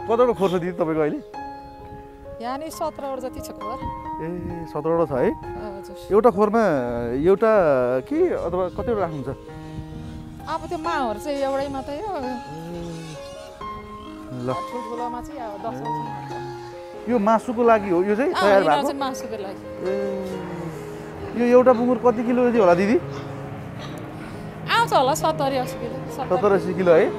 कतिवटा खोर छ दिदी तपाईँको अहिले यहाँ नि 17 जति छ खोर ए 17वटा छ है हजुर एउटा खोरमा एउटा कि अथवा कतिवटा राख्नुहुन्छ अब त्यो माउहरू चाहिँ एउटै मात्रै हो ल ठुल्ठुलोमा चाहिँ अब 10 यो मासुको लागि हो यो चाहिँ तयार भएको मासुको लागि यो एउटा बुङ्गुर कति किलो जति होला दिदी आउँछ होला 70-80 किलो 70-80 किलो है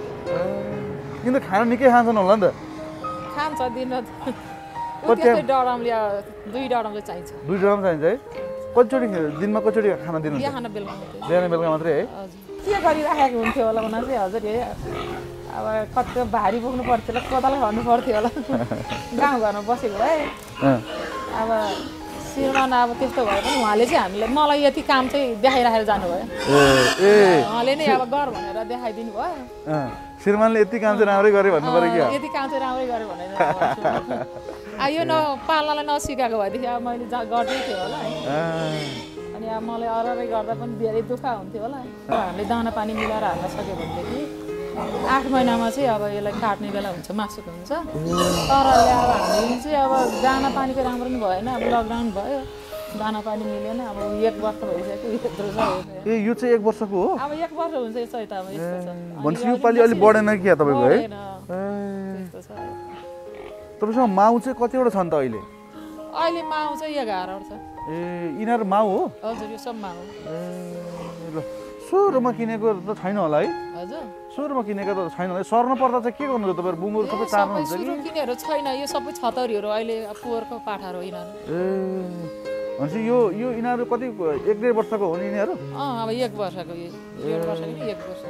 किन खाना निकै खान्छन् होला नि त खान्छ दिन त्यस्तै डरमले 2 डरमले चाहिन्छ 2 डरम चाहिन्छ है कतिचोटि दिनमा कतिचोटि खाना दिनुहुन्छ बिहान बेलुका मात्रै बिहान बेलुका मात्रै है के गरिराखेको हुन्थ्यो होला भने चाहिँ हजुर हे अब कति भारी बोक्नु पर्थ्यो होला कोदाल खर्नु पर्थ्यो होला गाउँघरमा बसेको भए अब श्रीमान अब त्यस्तो भए पनि उहाँले चाहिँ हामीलाई मलाई यति काम चाहिँ देखाइराखेर जानुभयो उहाँले नै अब गर भनेर देखाइदिनु भयो श्रीमानले यति काम चाहिँ राम्रै गरे भन्नु पर्यो कि यति काम चाहिँ राम्रै गरे भनेर यो पाल्नलाई नसिकाएको भएदेखि अब मैले गर्दै थिएँ होला है अनि अब मलाई अररै गर्दा पनि धेरै दुःख हुन्थ्यो होला हामीले दाना पानी मिलाएर हाल्न सक्यो भनेदेखि 8 महिनामा चाहिँ अब यसलाई काट्ने बेला हुन्छ मासुको हुन्छ तर अब हामीले चाहिँ अब दाना पानीको राम्रो पनि भएन अब लकडाउन भयो दाना पानी मिलेन अब 1 वर्ष भइसक्यो ए यो चाहिँ 1 वर्षको हो अब 1 वर्ष हुन्छ यो चाहिँ त अब यस्तो छ भनेपछि यो पालि अलि बढेन कि तपाईको है त्यस्तो छ तपाईसँग माउ चाहिँ कतिवटा छन् त अहिले अहिले माउ चाहिँ 11 छ ए इनार माउ हो हजुर यो सब माउ ल सुरुमा किनेको त छैन होला है हजुर सुरुमा किनेको त छैन होला सर्न पर्दा चाहिँ के गर्नुहुन्छ तपाईहरु बुङ्गुर सबै चार्नु हुन्छ कि सुरु किनेहरु छैन यो सबै छतरीहरु अहिले पोहोरको पाठाहरु यिनीहरु भनेपछि यो यिनीहरु कति 1.5 वर्षको हो नि यिनीहरु अब 1 वर्षको यो 1.5 वर्षको नि 1 वर्ष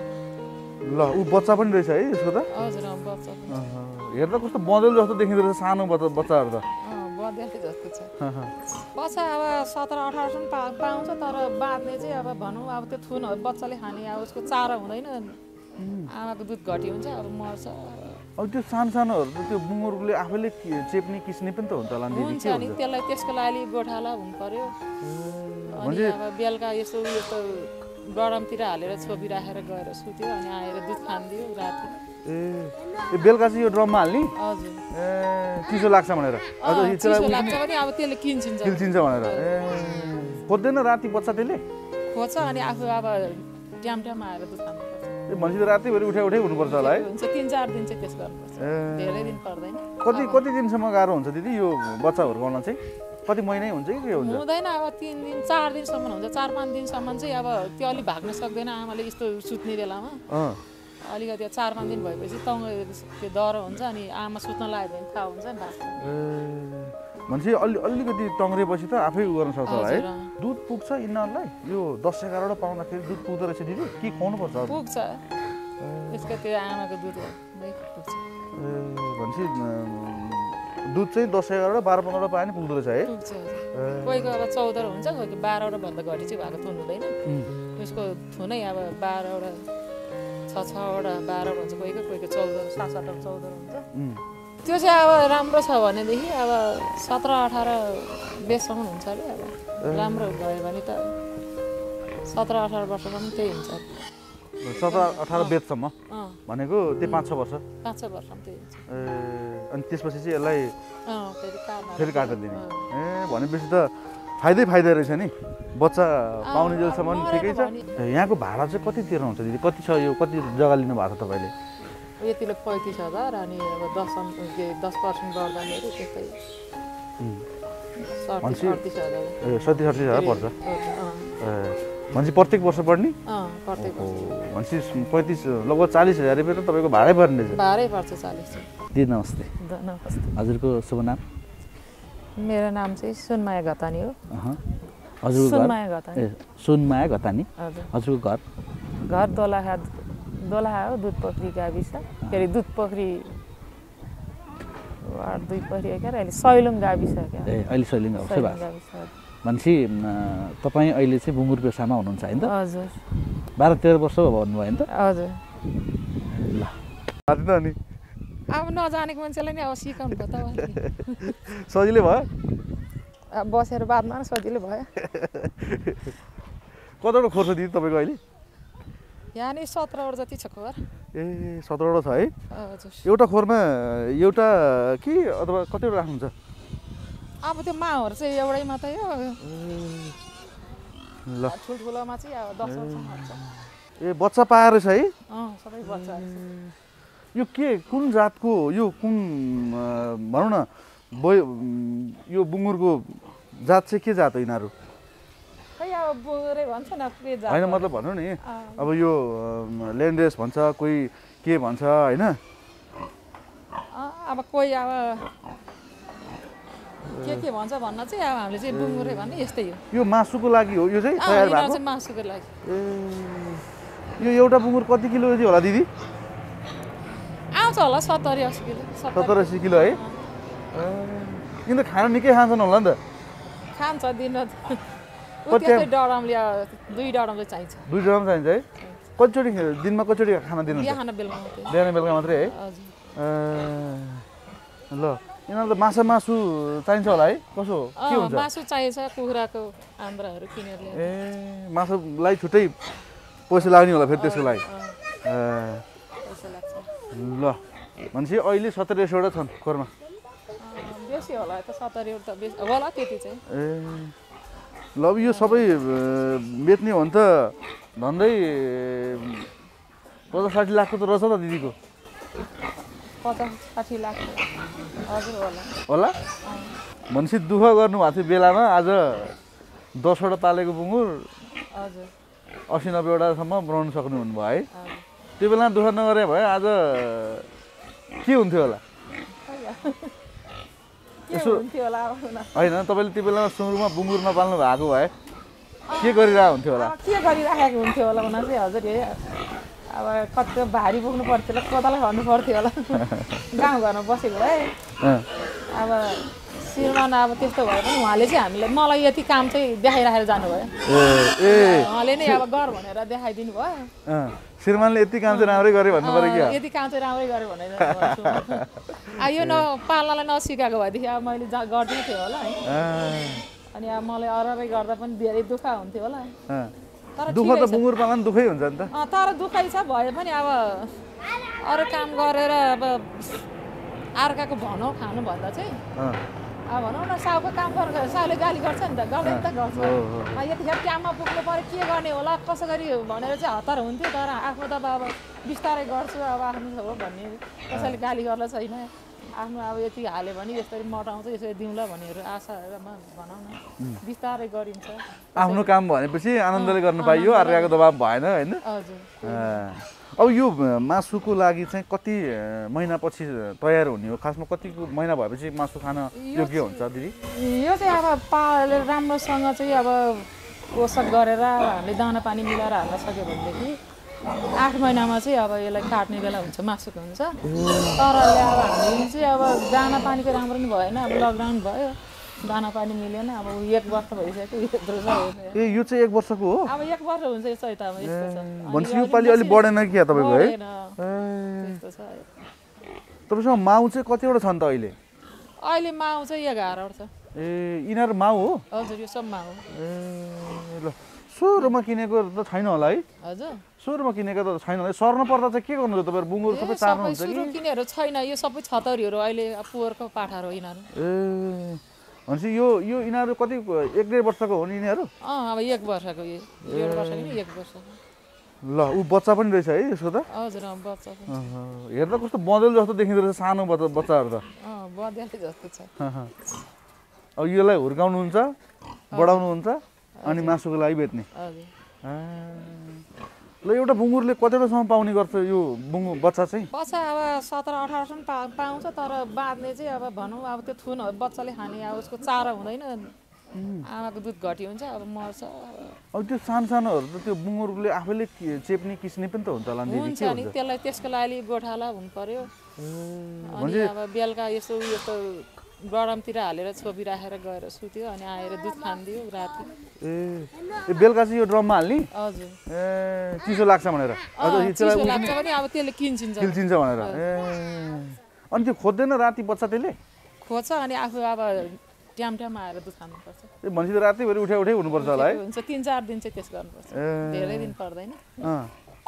ल उ बच्चा पनि रहेछ है यसको त हजुर बच्चा हेर्दा कस्तो बँदेल जस्तो देखिँदो रहेछ सानो बच्चाहरु त बँदेल जस्तो छ बच्चा अब 17-18 सम्म पाउँछ तर बादले चाहिँ अब भनौँ अब त्यो थुनहरु बच्चाले खाने अब उसको चारा हुँदैन आमाको दुध घटी हुन्छ अब मर्छ अब त्यो सानोहरु त्यो बुङ्गुरले आफैले चेप्ने किस्ने पनि त हुन्छ होला नि हुन्छ नि त्यसलाई त्यसको लागि गोठाला हुनु पर्यो अनि अब बेलुका यसो गरमतिर हालेर छोपी राखेर गएर सुत्यो अनि आएर दुध खान्दियो राति ए बेलुका चाहिँ यो ड्रममा हाल्ने हजुर चिसो लाग्छ भनेर हजुर चिसो लाग्छ पनि अब त्यसले किल्चिन्छ भनेर खोज्दैन राति बच्चा त्यसले खोज्छ अनि आफू अब ट्याममा आएर दुध खानु भनेपछि रातिभरि उठे हुनुपर्छ होला है हुन्छ 3-4 दिन चाहिँ त्यस गर्नुपर्छ धेरै दिन पर्दैन कति दिनसम्म गाह्रो हुन्छ दिदी यो बच्चा हुर्काउन चाहिँ कति महिनै हुन्छ कि के हुन्छ हुँदैन अब 3 दिन 4 दिनसम्म हुन्छ 4-5 दिनसम्म चाहिँ अब त्यो अलि भाग्न सक्दैन आमाले यस्तो सुत्ने बेलामा अलिकति 4-5 दिन भएपछि तङ त्यो डह्रो हुन्छ अनि आमा सुत्न लाग्यो भने थाहा हुन्छ नि भाग्छ भनेपछि अलिकति टङ्ग्रेपछि त आफै गर्न सक्छ होला है दुध पुग्छ यिनीहरूलाई यो 10-11 वटा पाउँदाखेरि दुध पुग्दो रहेछ दिदी के खुवाउनु पर्छ पुग्छ यसको त्यो आमाको दुध नै पुग्छ भनेपछि दुध चाहिँ 10-11 वटा 12-15 वटा पाए नि पुग्दो रहेछ है पुग्छ कोहीको अब 14 हुन्छ कोहीको 12 वटा भन्दा घटी चाहिँ भएको थुन हुँदैन उसको थुनै अब 12 वटा 6 वटा 12 हुन्छ कोहीको 14 7-8 14 हुन्छ त्यो चाहिँ अब राम्रो छ भनेदेखि अब 17-18 बेससम्म हुन्छ अरे अब राम्रो भयो भने त 17-18 वर्षसम्म त्यही हुन्छ 17-18 बेचसम्म भनेको त्यो 5-6 वर्ष 5-6 वर्षसम्म त्यही हुन्छ अनि त्यसपछि चाहिँ यसलाई फेरि काटेर दिने भनेपछि त फाइदै रहेछ नि बच्चा पाउने जेलसम्म ठिकै छ यहाँको भाडा चाहिँ कति तिर्नुहुन्छ दिदी कति छ यो कति जग्गा लिनु भएको छ तपाईँले यतिले 35,000 अनि अब 10% गर्दाखेरि त्यस्तै 37-38,000 पर्छ भनेपछि प्रत्येक वर्ष बढ्ने प्रत्येक वर्ष भनेपछि 35 लगभग 40,000 रुपियाँ त तपाईँको भाडै पर्ने रहेछ भाडै पर्छ 40 दिदी नमस्ते हजुरको शुभ नाम मेरो नाम चाहिँ सुनमाया घतानी हो हजुरको सुनमाया घतानी सुनमाया घतानी हजुरको घर दोलहा हो दुधपोखरी गाविस के अरे दुधपोखरी वार्ड 2 पोखरी क्या अहिले सैलुङ गाविस क्या अहिले सैलुङ गाविस भनेपछि तपाईँ अहिले चाहिँ बुङ्गुर पेसामा हुनुहुन्छ हैन त हजुर 12-13 वर्ष भन्नुभयो हैन त हजुर ल साथी त अनि अब नजानेको मान्छेलाई नि अब सिकाउनु पर्छ सजिलै भयो अब बसेर बादमा सजिलै भयो कतिवटा खोर छ दिदी तपाईँको अहिले यहाँ नि 17 वटा जति छ खोर ए 17वटा छ है हजुर एउटा खोरमा एउटा कि अथवा कतिवटा राख्नुहुन्छ अब त्यो माउहरू चाहिँ एउटै मात्रै हो ल ठुल्ठुलोमा चाहिँ अब 10 वर्ष ए बच्चा पाएर छ है सबै बच्चा यो के कुन जातको यो कुन भनौँ न यो बुङ्गुरको जात चाहिँ के जात हो यिनीहरू खै अब बुङ्गुरै भन्छ न के जात होइन मतलब भन्नु नि अब यो ल्यान्डेस भन्छ कोही के भन्छ होइन अब कोही अब के भन्छ भन्न चाहिँ अब हामीले चाहिँ बुङ्गुरै भन्ने यस्तै हो यो मासुको लागि हो यो चाहिँ तयार भएको मासुको लागि ए यो एउटा बुङ्गुर कति किलो चाहिँ होला दिदी आउँछ होला 70-80 किलो 70-80 किलो है किन खाना निकै खान्छन् होला नि त खान्छ दिन त्यस्तै डरमले 2 डरम चाहिँ चाहिन्छ 2 डरम चाहिन्छ है कतिचोटि दिनमा कतिचोटि खाना दिनुहुन्छ बिहान बेलुका मात्रै है ल यिनीहरू त मासु चाहिन्छ होला है कसो के हुन्छ मासु चाहिन्छ कुखुराको आन्द्राहरू किनेर ए मासुलाई छुट्टै पैसा लाग्ने होला फेरि त्यसको लागि ल भनेपछि अहिले 17-18वटा छन् खोरमा बेसी होला त 70 बेसी होला त्यति चाहिँ ए ल यो सबै बेच्ने हो भने त झन्डै 50-60 लाखको त रहेछ त दिदीको 50-60 लाख हजुर होला भनेपछि दुःख गर्नुभएको थियो बेलामा आज 10वटा पालेको बुङ्गुर हजुर 80-90वटासम्म बनाउन सक्नु हुनुभयो है त्यो बेला दुःख नगरे भए आज के हुन्थ्यो होला होइन तपाईँले त्यो बेलामा सुरुमा बुङ्गुर नपाल्नु भएको भए के गरिरहेको हुन्थ्यो होला के गरिराखेको हुन्थ्यो होला भन्न चाहिँ हजुर अब कति भारी बोक्नु पर्थ्यो होला कोदालाई भन्नु पर्थ्यो होला गाउँघरमा बसेको भए अब श्रीमान अब त्यस्तो भयो पनि उहाँले चाहिँ हामीलाई मलाई यति काम चाहिँ देखाइराखेर जानुभयो उहाँले नै अब गर भनेर देखाइदिनु भयो श्रीमानले यति काम चाहिँ राम्रै गरे भन्नु पर्यो कि यति काम चाहिँ राम्रै गरे भनेर यो पाल्नलाई नसिकाएको भएदेखि अब मैले गर्दै थिएँ होला है अनि अब मलाई अररै गर्दा पनि धेरै दुःख हुन्थ्यो होला दुःख त बुङ्गुर पाल्न दुःखै हुन्छ नि त तर दुःखै छ भए पनि अब अरू काम गरेर अब अर्काको भनौँ खानु भन्दा चाहिँ अब भनौँ न साउको काम गरेर साउले गाली गर्छ नि त गर्दै त गर्छ यतिखेर काममा पुग्नु पऱ्यो के गर्ने होला कसो गरी भनेर चाहिँ हतार हुन्थ्यो तर आफू त अब बिस्तारै गर्छु अब आफ्नो हो भन्ने कसैले गाली गर्ला छैन आफ्नो अब यति हाल्यो भने यसरी मटाउँछ यसरी दिउँला भन्नेहरू आशामा भनौँ न बिस्तारै गरिन्छ आफ्नो काम भनेपछि आनन्दले गर्नु पाइयो अर्काको दबाब भएन होइन हजुर अब यो मासुको लागि चाहिँ कति महिनापछि तयार हुने हो खासमा कति महिना भएपछि मासु खान योग्य हुन्छ दिदी यो चाहिँ अब पालेर राम्रोसँग चाहिँ अब पोषक गरेर हामीले दाना पानी मिलाएर हाल्न सक्यो भनेदेखि 8 महिनामा चाहिँ अब यसलाई काट्ने बेला हुन्छ मासुको हुन्छ तर अब हामीले चाहिँ अब दाना पानीको राम्रो नि भएन अब लकडाउन भयो दाना पानी मिलेन अब 1 वर्ष भइसक्यो ए यो चाहिँ 1 वर्षको हो अब 1 वर्ष हुन्छ यो चाहिँ त अब यस्तो छ भनेपछि यो पालि अलि बढेन कि तपाईको है त्यस्तो छ तपाईसँग माउ चाहिँ कतिवटा छन् त अहिले अहिले माउ चाहिँ 11वटा छ ए यिनीहरू माउ हो हजुर यो सब माउ ए ल सुरुमा किनेको त छैन होला है हजुर सुरुमा किनेको त छैन होला सर्न पर्दा चाहिँ के गर्नुहुन्छ तपाईहरु बुङ्गुर सबै चार्नु हुन्छ कि सुरु किनेहरू छैन यो सबै छतरीहरू अहिले पुवरको पाठाहरू हो यिनीहरू ए भनेपछि यो यिनीहरू कति 1.5 वर्षको हो नि यिनीहरू अब 1 वर्षको यो 1.5 वर्ष नि 1 वर्ष ल उ बच्चा पनि रहेछ है यसको त हजुर बच्चा पनि हेर्दा कस्तो बँदेल जस्तो देखिँदो रहेछ सानो बच्चाहरू त बँदेल जस्तो छ अब यसलाई हुर्काउनुहुन्छ बढाउनुहुन्छ अनि मासुको लागि बेच्ने हजुर ल एउटा बुङ्गुरले कतिवटासम्म पाउने गर्छ यो बच्चा चाहिँ बच्चा अब 17-18 सम्म पाउँछ तर बाँध्ने चाहिँ अब भनौँ अब त्यो थुन बच्चाले खाने अब उसको चारो हुँदैन आमाको दुध घटी हुन्छ अब मर्छ अब त्यो सानोहरू त त्यो बुङ्गुरले आफैले चेप्ने किस्ने पनि त हुन्छ होला नि हुन्छ नि त्यसलाई त्यसको लागि गोठाला हुनु पर्यो अनि अब बेलुका यस्तो गरमतिर हालेर छोपिराखेर गएर सुत्यो अनि आएर दुध खान्दियो राति ए बेलुका चाहिँ यो ड्रममा हाल्ने हजुर ए चिसो लाग्छ भनेर चिसो लाग्छ भने अब त्यसले किल्चिन्छ भनेर ए अनि त्यो खोज्दैन राति बच्चा त्यसले खोज्छ अनि आफू अब ट्याम आएर दुध खानुपर्छ ए भनेपछि रातिभरि उठे हुनुपर्छ होला है हुन्छ 3-4 दिन चाहिँ त्यस गर्नुपर्छ धेरै दिन पर्दैन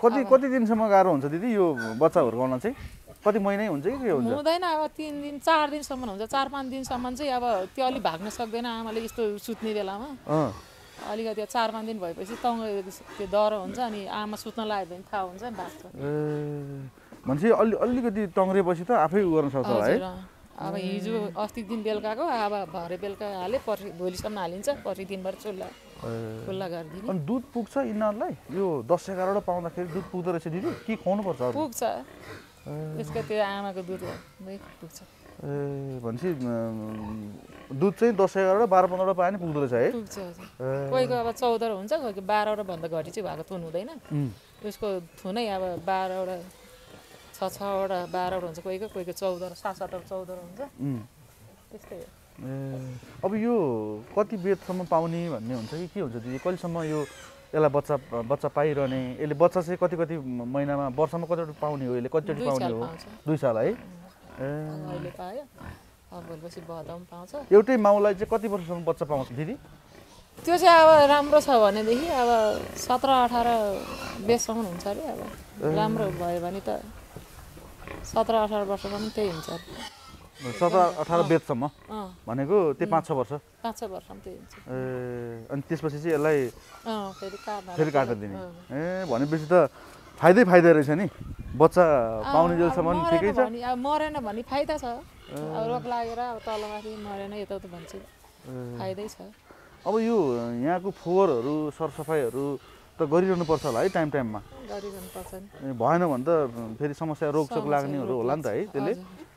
कति दिनसम्म गाह्रो हुन्छ दिदी यो बच्चा हुर्काउन चाहिँ? कति महिनै हुन्छ कि के हुन्छ? हुँदैन, अब 3 दिन 4 दिनसम्म हुन्छ। 4-5 दिनसम्म चाहिँ अब त्यो अलि भाग्न सक्दैन आमाले यस्तो सुत्ने बेलामा। अलिकति 4-5 दिन भएपछि त्यो डह्रो हुन्छ अनि आमा सुत्न लाग्यो भने थाहा हुन्छ नि भाग्छ। भनेपछि अलिकति टङ्ग्रेपछि त आफै गर्न सक्छ है? अब हिजो अस्ति दिन बेलुकाको अब भरे बेलुका हाले पर्सि भोलिसम्म हालिन्छ, पर्सि दिनभर खुल्ला गरिदिने। अनि दुध पुग्छ यिनीहरूलाई? यो 10-11 वटा पाउँदाखेरि दुध पुग्दो रहेछ दिदी कि खुवाउनु पर्छ? पुग्छ, यसको त्यो आमाको दुध पुग्छ। भनेपछि दुध चाहिँ 10-11 वटा 12-15 वटा पाए नि पुग्दो रहेछ है? पुग्छ हजुर। कोहीको अब 14 हुन्छ, कोहीको 12 वटा भन्दा घटी चाहिँ भएको थुन हुँदैन। यसको थुनै अब 12 वटा 6 वटा 12 वटा हुन्छ, कोहीको 14 7 वटा 14 हुन्छ त्यस्तै हो। अब यो कति बेदसम्म पाउने भन्ने हुन्छ कि के हुन्छ दिदी? कहिलेसम्म यो यसलाई बच्चा पाइरहने? यसले बच्चा चाहिँ कति महिनामा वर्षमा कतिवटा पाउने हो? यसले कतिचोटि पाउने हो? 2 साल है? अहिले पायो, अब भोलिपछि भदौमा पाउँछ। एउटै माउलाई चाहिँ कति वर्षसम्म बच्चा पाउँछ दिदी? त्यो चाहिँ अब राम्रो छ भनेदेखि अब 17-18 बेससम्म हुन्छ अरे। अब राम्रो भयो भने त 17-18 वर्षसम्म त्यही हुन्छ। 17-18 बेदसम्म भनेको त्यो 5-6 वर्ष? 5-6 वर्षसम्म त्यही हुन्छ। अनि त्यसपछि चाहिँ यसलाई फेरि काट्न दिने? भनेपछि त फाइदै रहेछ नि, बच्चा पाउने जेलसम्म ठिकै छ। अब मरेन भने फाइदा छ, अब रोग लागेर अब तलमाथि मरेन यताउता भन्छ फाइदै छ। अब यो यहाँको फोहोरहरू सरसफाइहरू त गरिरहनु पर्छ होला है टाइममा? गरिरहनु पर्छ नि, भएन भने त फेरि समस्या रोगसोक लाग्नेहरू होला नि त है त्यसले?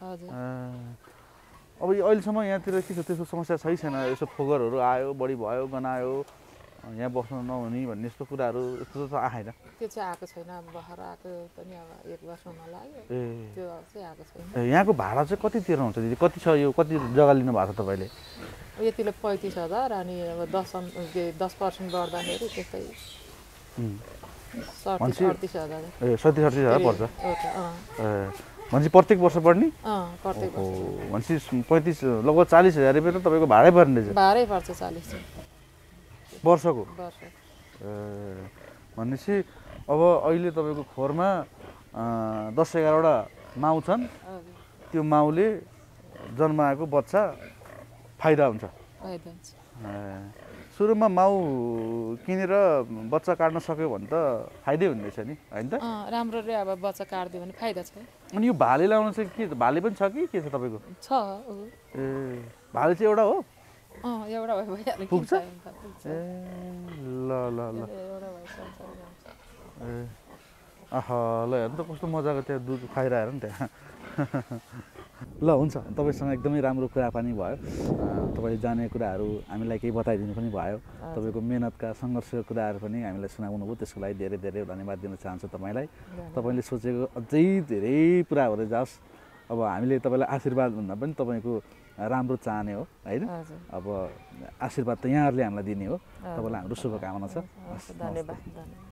अब अहिलेसम्म यहाँतिर के छ त्यस्तो समस्या छैन? यसो फोहोरहरू आयो, बढी भयो, गनायो, यहाँ बस्न नहुने भन्ने यस्तो कुराहरू यस्तो त आएन? त्यो चाहिँ आएको छैन, अब भर्खर आएको पनि अब 1 वर्ष हुन लाग्यो, त्यो चाहिँ आएको छैन। यहाँको भाडा चाहिँ कति तिर्नुहुन्छ दिदी? कति छ यो? कति जग्गा लिनु भएको छ तपाईँले? यतिले 35,000 अनि अब 10% बढ्दाखेरि त्यस्तै 37,000। 37,000 पर्छ? भनेपछि प्रत्येक वर्ष बढ्ने? प्रत्येक वर्ष। भनेपछि 35 लगभग 40,000 रुपियाँ त तपाईँको भाडै पर्ने रहेछ? भाडै पर्छ 40 वर्षको? भनेपछि अब अहिले तपाईँको खोरमा 10-11 वटा माउ छन्, त्यो माउले जन्माएको बच्चा फाइदा हुन्छ? सुरुमा माउ किनेर बच्चा काट्न सक्यो भने त फाइदै हुने रहेछ नि होइन त? राम्ररी अब बच्चा काट्दियो भने फाइदा छ। अनि यो भाले लाउन चाहिँ के भाले पनि छ कि के छ तपाईँको? छ। भाले चाहिँ एउटा हो? एउटा भइहाल्यो। पुग्छ? ल ल हेर्नु त कस्तो मजाको त्यहाँ दुध खाइरहेको नि त्यहाँ। ल हुन्छ, तपाईँसँग एकदमै राम्रो कुराकानी भयो। तपाईँले जानेको कुराहरू हामीलाई केही बताइदिनु पनि भयो। तपाईँको मेहनतका सङ्घर्षका कुराहरू पनि हामीलाई सुनाउनु भयो, त्यसको लागि धेरै धेरै धन्यवाद दिन चाहन्छु तपाईँलाई। तपाईँले सोचेको अझै धेरै पुरा भएर जाओस्। अब हामीले तपाईँलाई आशीर्वाद भन्दा पनि तपाईँको राम्रो चाहने हो होइन? अब आशीर्वाद त यहाँहरूले हामीलाई दिने हो। तपाईँलाई हाम्रो शुभकामना छ। धन्यवाद।